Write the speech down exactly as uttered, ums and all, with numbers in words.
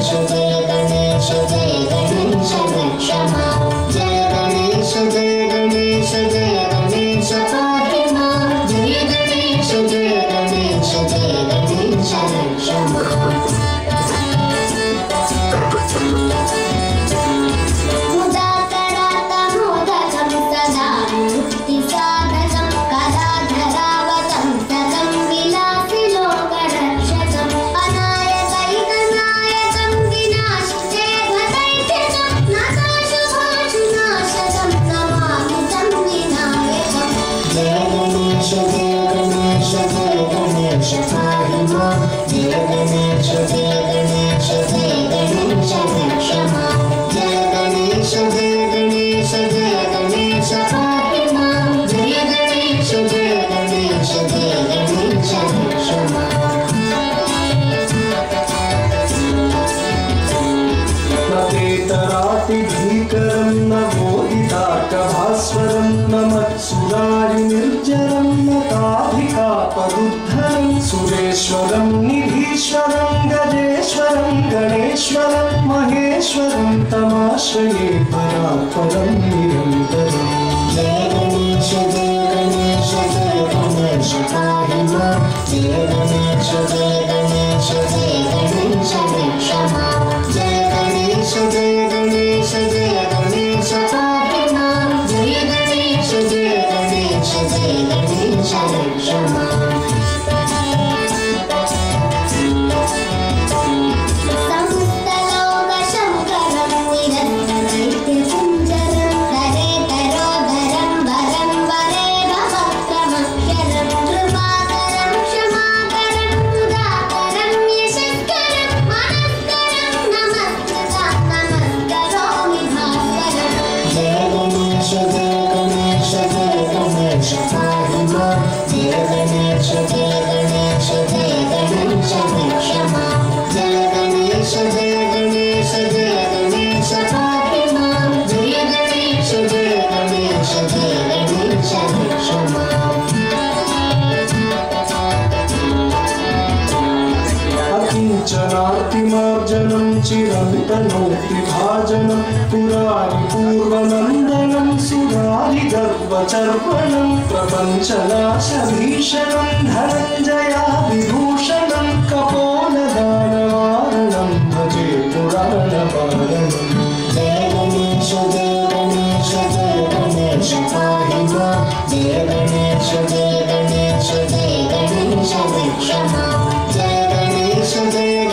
सुरेश्वरं निधीश्वरं गजेश्वरं गणेश्वरं महेश्वरं तमाश्रये परात्परं निरन्तरं। जय गणेश जय गणेश जय गणेश पाहि मां। जय गणेश जय गणेश जय गणेश रक्ष मां। जय गणेश जय गणेश जय गणेश पाहि मां। जय गणेश जय गणेश जय गणेश रक्ष मां। चनार्तिमार्जनं चिरन्तनोति भाजनं पुरारि पूर्वनन्दनं सुरारिगर्वचर्वणं प्रपञ्चनाशभीषणं धनञ्जयादिभूषणं कपोलदानवारणं भजे पुराणपारणम्। जय गणेश जय गणेश जय गणेश पाहि मां। जय गणेश जय गणेश जय गणेश रक्ष मां। जय गणेश जय